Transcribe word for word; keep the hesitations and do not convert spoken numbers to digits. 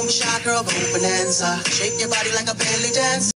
Shot girl, go bonanza. Shake your body like a belly dance.